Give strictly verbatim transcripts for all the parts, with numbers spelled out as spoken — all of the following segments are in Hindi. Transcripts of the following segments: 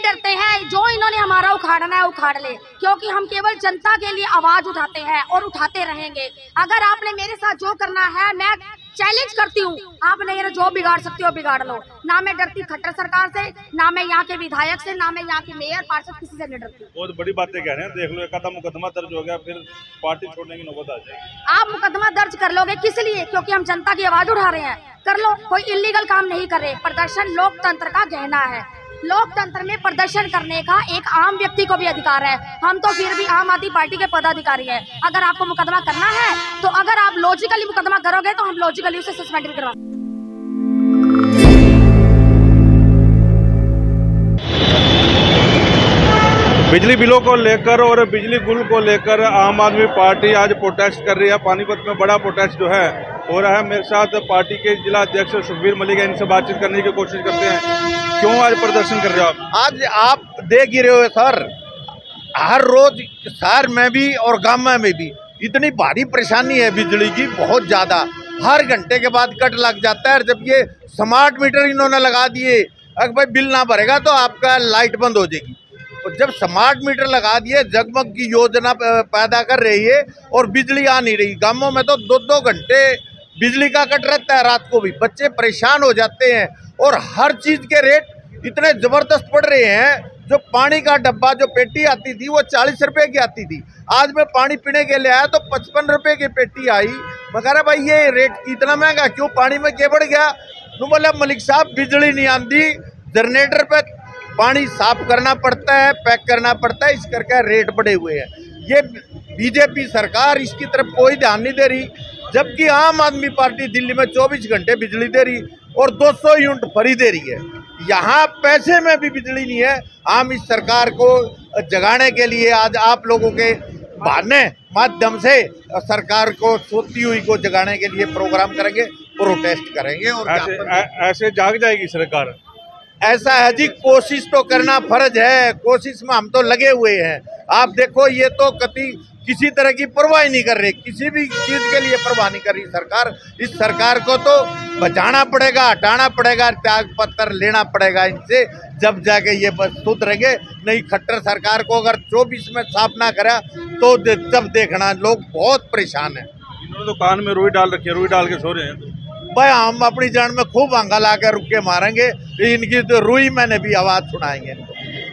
डरते हैं, जो इन्होंने हमारा उखाड़ना है उखाड़ ले, क्योंकि हम केवल जनता के लिए आवाज उठाते हैं और उठाते रहेंगे। अगर आपने मेरे साथ जो करना है, मैं चैलेंज करती हूँ, आप मेरा जो बिगाड़ सकते हो बिगाड़ लो। ना मैं डरती खट्टर सरकार से, ना मैं यहाँ के विधायक से, ना मैं यहाँ के मेयर पार्षद, किसी से नहीं डरती। बहुत बड़ी बातें कह रहे हैं, देख लो एक आधा मुकदमा दर्ज हो गया, फिर पार्टी छोड़ने की नौबत आ जाएगी। आप मुकदमा दर्ज कर लोगे किस लिए? क्योंकि हम जनता की आवाज उठा रहे हैं। कर लो, कोई इलीगल काम नहीं कर रहे। प्रदर्शन लोकतंत्र का गहना है। लोकतंत्र में प्रदर्शन करने का एक आम व्यक्ति को भी अधिकार है। हम तो फिर भी आम आदमी पार्टी के पदाधिकारी हैं। अगर आपको मुकदमा करना है तो अगर आप लॉजिकली मुकदमा करोगे तो हम लॉजिकली उसे सस्पेंड भी करवा। बिजली बिलों को लेकर और बिजली गुल को लेकर आम आदमी पार्टी आज प्रोटेस्ट कर रही है। पानीपत में बड़ा प्रोटेस्ट जो है हो रहा है। मेरे साथ पार्टी के जिला अध्यक्ष सुखबीर मलिक है, इनसे बातचीत करने की कोशिश करते हैं। क्यों आज प्रदर्शन कर रहे हो आप? आज आप देख ही रहे हो सर, हर रोज शहर में भी और गांव में भी इतनी भारी परेशानी है बिजली की, बहुत ज्यादा। हर घंटे के बाद कट लग जाता है। जब ये स्मार्ट मीटर इन्होंने लगा दिए, अगर भाई बिल ना भरेगा तो आपका लाइट बंद हो जाएगी। और जब स्मार्ट मीटर लगा दिए, जगमग की योजना पैदा कर रही है और बिजली आ नहीं रही। गांवों में तो दो दो घंटे बिजली का कट रहता है, रात को भी बच्चे परेशान हो जाते हैं। और हर चीज के रेट इतने जबरदस्त बढ़ रहे हैं। जो पानी का डब्बा, जो पेटी आती थी वो चालीस रुपए की आती थी, आज मैं पानी पीने के लिए आया तो पचपन रुपए की पेटी आई। मैं कह रहा भाई ये रेट इतना महंगा क्यों, पानी में क्या बढ़ गया? तो बोले मलिक साहब बिजली नहीं आती, जनरेटर पे पानी साफ करना पड़ता है, पैक करना पड़ता है, इस करके रेट बढ़े हुए हैं। ये बीजेपी सरकार इसकी तरफ कोई ध्यान नहीं दे रही, जबकि आम आदमी पार्टी दिल्ली में चौबीस घंटे बिजली दे रही और दो सौ यूनिट फ्री दे रही है। यहाँ पैसे में भी बिजली नहीं है। हम इस सरकार को जगाने के लिए आज आप लोगों के बहाने माध्यम से सरकार को सोती हुई को जगाने के लिए प्रोग्राम करेंगे, प्रोटेस्ट करेंगे। और ऐसे, ऐ, ऐसे जाग जाएगी सरकार? ऐसा है जी, कोशिश तो करना फर्ज है, कोशिश में हम तो लगे हुए हैं। आप देखो ये तो कभी किसी तरह की परवाह नहीं कर रही, किसी भी चीज के लिए परवाह नहीं कर रही सरकार। इस सरकार को तो बचाना पड़ेगा, हटाना पड़ेगा, त्याग पत्र लेना पड़ेगा इनसे, जब जाके ये बस सुधरेंगे। नहीं खट्टर सरकार को अगर चौबीस में साफ ना करा तो जब देखना लोग बहुत परेशान है। इन्होंने तो कान में रुई डाल रखी है, रुई डाल के सो रहे हैं। भाई हम अपनी जान में खूब आंगा ला कर रुके मारेंगे, इनकी तो रुई मैंने भी आवाज सुनाएंगे इनको।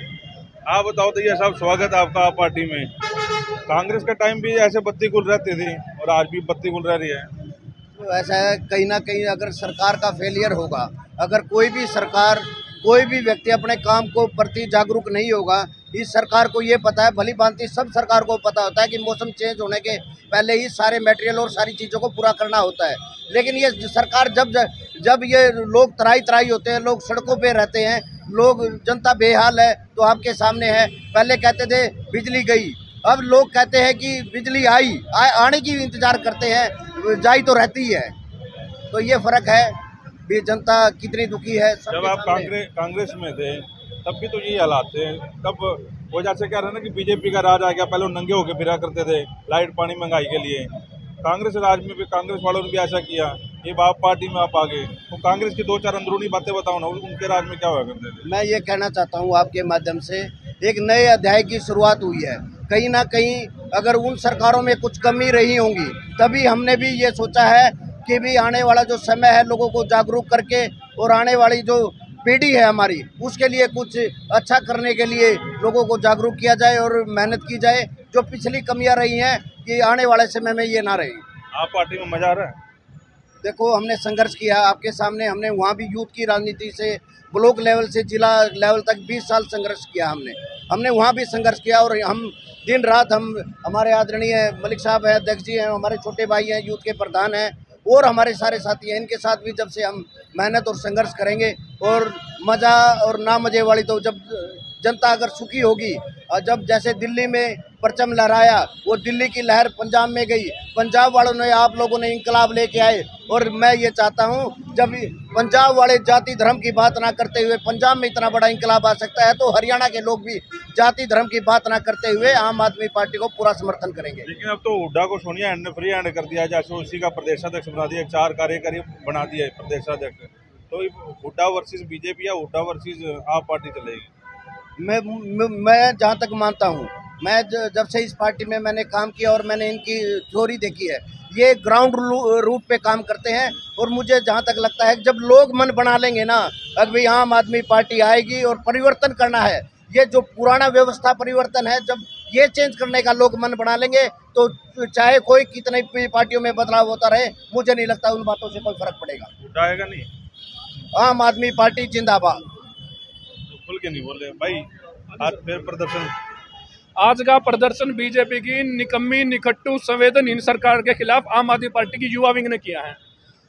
आप बताओ तो ये सब स्वागत है आपका पार्टी में। कांग्रेस का टाइम भी ऐसे बत्ती गुल रहती थी और आज भी बत्ती गुल रह रही है। तो ऐसा है, कहीं ना कहीं अगर सरकार का फेलियर होगा, अगर कोई भी सरकार, कोई भी व्यक्ति अपने काम को प्रति जागरूक नहीं होगा। इस सरकार को ये पता है, भली भांति सब सरकार को पता होता है कि मौसम चेंज होने के पहले ही सारे मटेरियल और सारी चीज़ों को पूरा करना होता है। लेकिन ये सरकार जब जब ये लोग तराई तराई होते हैं, लोग सड़कों पे रहते हैं, लोग जनता बेहाल है, तो आपके सामने है। पहले कहते थे बिजली गई, अब लोग कहते हैं कि बिजली आई, आ, आने की इंतजार करते हैं, जाई तो रहती है। तो ये फर्क है, भी जनता कितनी दुखी है। जब आप कांग्रेस कांग्रेस में थे तब भी तो यही हालात थे। तब वजह से क्या रहा ना कि बीजेपी का राज आ गया, पहले वो नंगे होकर फिरा करते थे लाइट पानी महंगाई के लिए। कांग्रेस राज में भी कांग्रेस वालों ने भी ऐसा किया, ये आप पार्टी में आप आ गए, तो कांग्रेस की दो चार अंदरूनी बातें बताओ ना, उनके राज में क्या हुआ करते थे? मैं ये कहना चाहता हूँ आपके माध्यम से, एक नए अध्याय की शुरुआत हुई है। कहीं ना कहीं अगर उन सरकारों में कुछ कमी रही होंगी, तभी हमने भी ये सोचा है कि भी आने वाला जो समय है लोगों को जागरूक करके और आने वाली जो पीढ़ी है हमारी, उसके लिए कुछ अच्छा करने के लिए लोगों को जागरूक किया जाए और मेहनत की जाए। जो पिछली कमियां रही हैं कि आने वाले समय में ये ना रही। आप पार्टी में मजा आ रहा है? देखो हमने संघर्ष किया आपके सामने, हमने वहाँ भी यूथ की राजनीति से ब्लॉक लेवल से जिला लेवल तक बीस साल संघर्ष किया हमने हमने वहाँ भी संघर्ष किया। और हम दिन रात, हम हमारे आदरणीय मलिक साहब हैं, अध्यक्ष जी हैं, हमारे छोटे भाई हैं, यूथ के प्रधान हैं और हमारे सारे साथी हैं, इनके साथ भी जब से हम मेहनत और संघर्ष करेंगे। और मज़ा और ना मज़े वाली तो जब जनता अगर सुखी होगी, और जब जैसे दिल्ली में परचम लहराया, वो दिल्ली की लहर पंजाब में गई, पंजाब वालों ने, आप लोगों ने इंकलाब लेके आए। और मैं ये चाहता हूँ जब पंजाब वाले जाति धर्म की बात ना करते हुए पंजाब में इतना बड़ा इंकलाब आ सकता है, तो हरियाणा के लोग भी जाति धर्म की बात ना करते हुए आम आदमी पार्टी को पूरा समर्थन करेंगे। लेकिन अब तो हुड्डा को सोनिया हैंड ने फ्री हैंड कर दिया, जैसे उसी का प्रदेशाध्यक्ष बना दिया, चार कार्यकारी बना दिया प्रदेशाध्यक्ष। तो हुड्डा वर्सेस बीजेपी या हुड्डा वर्सेस आप पार्टी चलेगी? मैं मैं, मैं जहाँ तक मानता हूँ, मैं जब से इस पार्टी में मैंने काम किया और मैंने इनकी थ्योरी देखी है, ये ग्राउंड रूट पे काम करते हैं। और मुझे जहाँ तक लगता है जब लोग मन बना लेंगे ना, अभी आम आदमी पार्टी आएगी और परिवर्तन करना है, ये जो पुराना व्यवस्था परिवर्तन है, जब ये चेंज करने का लोग मन बना लेंगे तो चाहे कोई कितनी पार्टियों में बदलाव होता रहे, मुझे नहीं लगता उन बातों से कोई फर्क पड़ेगा। उठाएगा नहीं, आम आदमी पार्टी जिंदाबाद। खुल के नहीं बोले भाई, आज फिर प्रदर्शन। आज का प्रदर्शन बीजेपी की निकम्मी निकट्टू संवेदनहीन सरकार के खिलाफ आम आदमी पार्टी की युवा विंग ने किया है।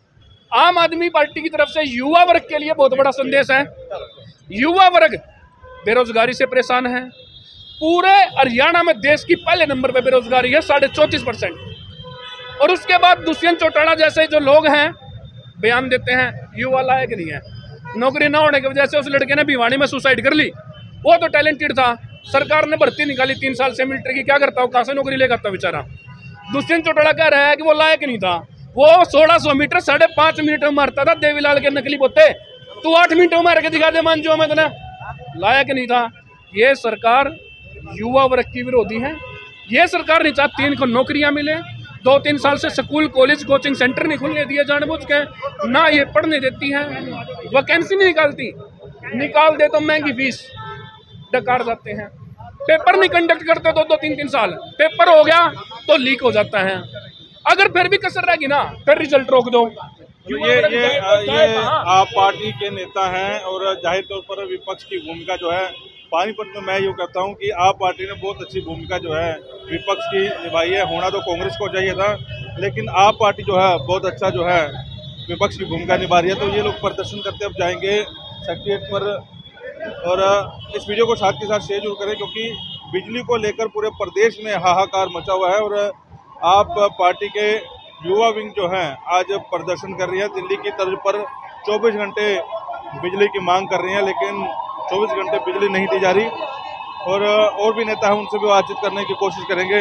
आम आदमी पार्टी की तरफ से युवा वर्ग के लिए बहुत बड़ा संदेश है। युवा वर्ग बेरोजगारी से परेशान है। पूरे हरियाणा में देश की पहले नंबर पे बेरोजगारी है, साढ़े चौंतीस परसेंट। और उसके बाद दुष्यंत चौटाला जैसे जो लोग हैं बयान देते हैं युवा लायक नहीं है। नौकरी ना होने की वजह से उस लड़के ने भिवानी में सुसाइड कर ली। वो तो टैलेंटेड था, सरकार ने भर्ती निकाली तीन साल से मिलिट्री की, क्या करता हो, कहाँ से नौकरी लेगा था बेचारा। दुष्यंत चौटाला कह रहा है कि वो लायक नहीं था। वो सोलह सौ मीटर साढ़े पाँच मिनट में मारता था देवीलाल के नकली पोते, तू आठ मिनट में मार के दिखा दे मान जो मैं तुम्हें, लायक नहीं था। ये सरकार युवा वर्ग की विरोधी है। ये सरकार नहीं चाहती इनको नौकरियां मिले। दो तीन साल से स्कूल कॉलेज कोचिंग सेंटर नहीं खुलने दिए जानबूझ के, ना ये पढ़ने देती है, वैकेंसी नहीं निकालती, निकाल दे तो महंगी फीस डकार जाते हैं। पेपर नहीं कंडक्ट करते तो दो तीन तीन साल, पेपर हो गया तो लीक हो जाता है। अगर फिर भी कसर रहेगी ना फिर रिजल्ट रोक दो। तो ये ये ये आप पार्टी के नेता हैं और जाहिर तौर पर विपक्ष की भूमिका जो है पानीपत में, मैं यूँ कहता हूँ कि आप पार्टी ने बहुत अच्छी भूमिका जो है विपक्ष की निभाई है। होना तो कांग्रेस को चाहिए था, लेकिन आप पार्टी जो है बहुत अच्छा जो है विपक्ष की भूमिका निभा रही है। तो ये लोग प्रदर्शन करते अब जाएंगे सेक्रेटरीट पर, और इस वीडियो को साथ के साथ शेयर जरूर करें क्योंकि बिजली को लेकर पूरे प्रदेश में हाहाकार मचा हुआ है। और आप पार्टी के युवा विंग जो है आज प्रदर्शन कर रही है। दिल्ली की तर्ज पर चौबीस घंटे बिजली की मांग कर रही है, लेकिन चौबीस घंटे बिजली नहीं दी जा रही। और और भी नेता हैं, उनसे भी बातचीत करने की कोशिश करेंगे।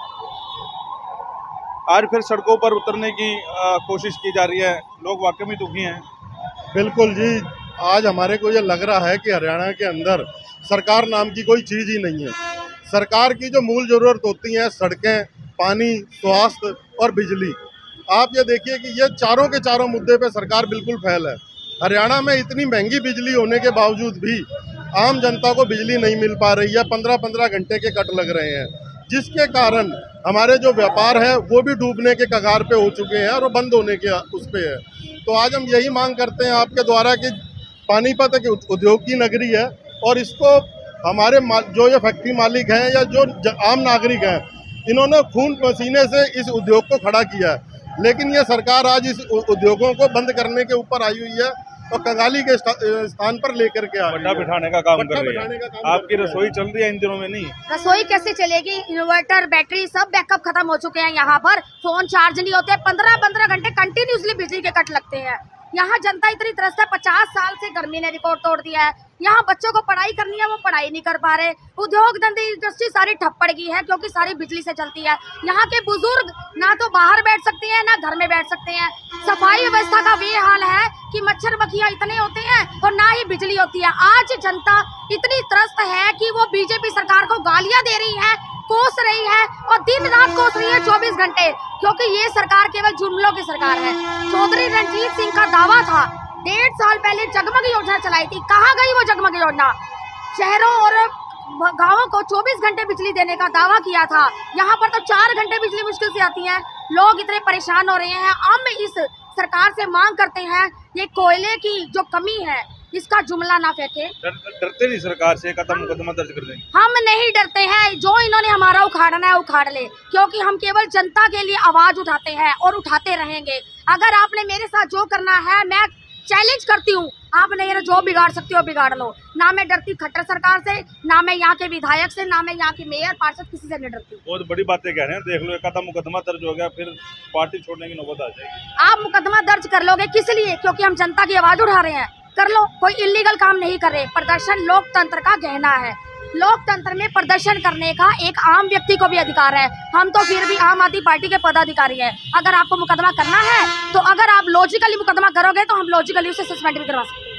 आज फिर सड़कों पर उतरने की कोशिश की जा रही है, लोग वाकई में दुखी हैं। बिल्कुल जी, आज हमारे को ये लग रहा है कि हरियाणा के अंदर सरकार नाम की कोई चीज़ ही नहीं है। सरकार की जो मूल ज़रूरत होती हैं सड़कें, पानी, स्वास्थ्य और बिजली, आप ये देखिए कि ये चारों के चारों मुद्दे पे सरकार बिल्कुल फेल है। हरियाणा में इतनी महंगी बिजली होने के बावजूद भी आम जनता को बिजली नहीं मिल पा रही है। पंद्रह पंद्रह घंटे के कट लग रहे हैं, जिसके कारण हमारे जो व्यापार है वो भी डूबने के कगार पे हो चुके हैं और वो बंद होने के उस पे है। तो आज हम यही मांग करते हैं आपके द्वारा कि पानीपत एक उद्योग की नगरी है और इसको हमारे जो ये फैक्ट्री मालिक हैं या जो आम नागरिक हैं, इन्होंने खून पसीने से इस उद्योग को खड़ा किया है। लेकिन ये सरकार आज इस उद्योगों को बंद करने के ऊपर आई हुई है और कंगाली के स्थान पर लेकर के आ बट्टा बिठाने का काम कर रही है। आपकी रसोई चल रही है इन दिनों में? नहीं, रसोई कैसे चलेगी? इन्वर्टर, बैटरी सब बैकअप खत्म हो चुके हैं। यहाँ पर फोन चार्ज नहीं होते, पंद्रह पंद्रह घंटे कंटिन्यूसली बिजली के कट लगते हैं। यहाँ जनता इतनी त्रस्त है, पचास साल से गर्मी ने रिकॉर्ड तोड़ दिया है। यहाँ बच्चों को पढ़ाई करनी है, वो पढ़ाई नहीं कर पा रहे। उद्योग धंधे इंडस्ट्री सारी ठप पड़ गई है क्योंकि सारी बिजली से चलती है। यहाँ के बुजुर्ग ना तो बाहर बैठ सकते हैं ना घर में बैठ सकते हैं। सफाई व्यवस्था का ये हाल है कि मच्छर मक्खियाँ इतने होते हैं और ना ही बिजली होती है। आज जनता इतनी त्रस्त है कि वो बीजेपी सरकार को गालियां दे रही है, कोस रही है और दिन रात कोस रही है चौबीस घंटे, क्योंकि ये सरकार केवल जुमलों की सरकार है। चौधरी रणजीत सिंह का दावा था डेढ़ साल पहले जगमग योजना चलाई थी, कहाँ गई वो जगमग योजना? शहरों और गांवों को चौबीस घंटे बिजली देने का दावा किया था। यहाँ पर तो चार घंटे बिजली मुश्किल से आती है। लोग इतने परेशान हो रहे हैं। हम इस सरकार से मांग करते हैं ये कोयले की जो कमी है इसका जुमला ना फेंके। डर, डरते नहीं सरकार से? कदम मुकदमा दर्ज कर देंगे? हम नहीं डरते हैं, जो इन्होंने हमारा उखाड़ना है उखाड़ ले, क्योंकि हम केवल जनता के लिए आवाज उठाते हैं और उठाते रहेंगे। अगर आपने मेरे साथ जो करना है, मैं चैलेंज करती हूँ, आप नहीं जो बिगाड़ सकती हो बिगाड़ लो। ना मैं डरती खट्टर सरकार से, ना मैं यहाँ के विधायक से, ना मैं यहाँ के मेयर पार्षद, किसी से नहीं डरती। बहुत बड़ी बातें कह रहे हैं, देख लो एक आधा मुकदमा दर्ज हो गया फिर पार्टी छोड़ने की नौबत आ जाएगी। आप मुकदमा दर्ज कर लोगे किस लिए? क्योंकि हम जनता की आवाज उठा रहे हैं। कर लो, कोई इलीगल काम नहीं कर रहे। प्रदर्शन लोकतंत्र का गहना है। लोकतंत्र में प्रदर्शन करने का एक आम व्यक्ति को भी अधिकार है। हम तो फिर भी आम आदमी पार्टी के पदाधिकारी हैं। अगर आपको मुकदमा करना है तो अगर आप लॉजिकली मुकदमा करोगे तो हम लॉजिकली उसे सस्पेंड भी करवा सकते हैं।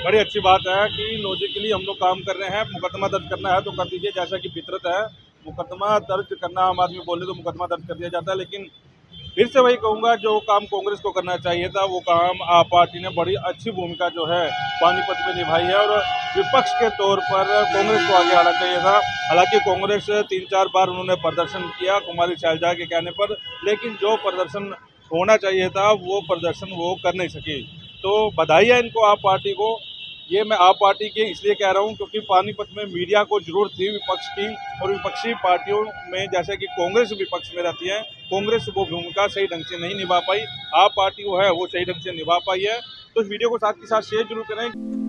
बड़ी अच्छी बात है कि लॉजिकली हम लोग काम कर रहे हैं। मुकदमा दर्ज करना है तो कर दीजिए, जैसा कि फितरत है। मुकदमा दर्ज करना, आम आदमी बोले तो मुकदमा दर्ज कर दिया जाता है, लेकिन फिर से वही कहूँगा, जो काम कांग्रेस को करना चाहिए था वो काम आप पार्टी ने बड़ी अच्छी भूमिका जो है पानीपत में निभाई है, और विपक्ष के तौर पर कांग्रेस को आगे आना चाहिए था। हालांकि कांग्रेस तीन चार बार उन्होंने प्रदर्शन किया कुमारी शैलजा के कहने पर, लेकिन जो प्रदर्शन होना चाहिए था वो प्रदर्शन वो कर नहीं सकी। तो बधाई है इनको, आप पार्टी को। ये मैं आप पार्टी के इसलिए कह रहा हूँ क्योंकि पानीपत में मीडिया को जरूरत थी विपक्ष की, और विपक्षी पार्टियों में जैसे कि कांग्रेस विपक्ष में रहती है, कांग्रेस वो भूमिका सही ढंग से नहीं निभा पाई। आप पार्टी वो है वो सही ढंग से निभा पाई है। तो इस वीडियो को साथ के साथ शेयर जरूर करें।